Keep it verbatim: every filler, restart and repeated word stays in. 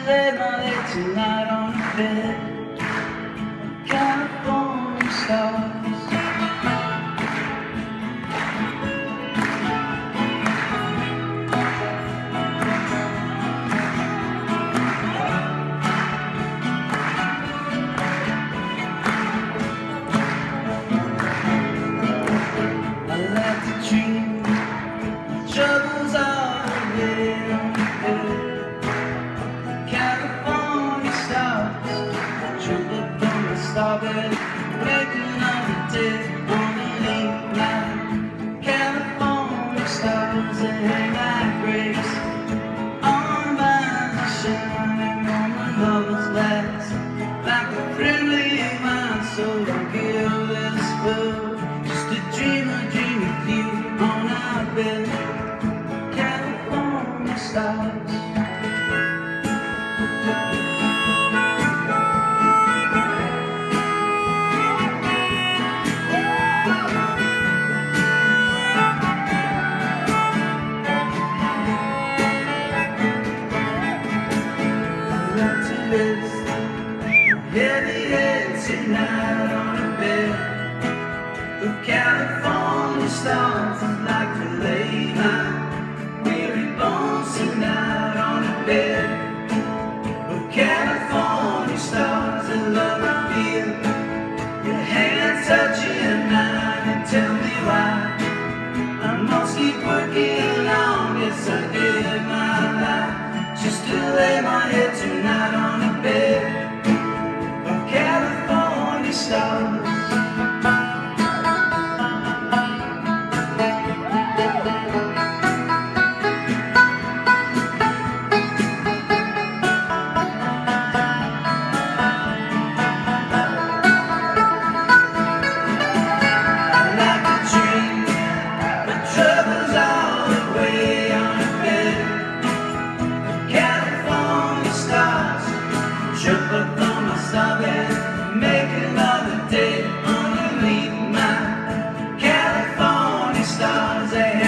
lay my head tonight on a bed of California stars. Troubles are there on the bed. California stars, jump up from the starbed, waking up the dead on the late night. California stars, they hang like grapes on vines are shining on the lovers' laps, like a friendly mind. So don't give this world just a dream, a dream of you on our bed. Stars. Heavy head tonight on a bed of California stars, like the late night. Weary bones tonight on a bed of California stars that love and feel your hand touching at night. And tell me why I must keep working on. Yes, I did my life just to lay my head tonight on a bed of California stars. Jump up on my starbed, make another day underneath my California stars.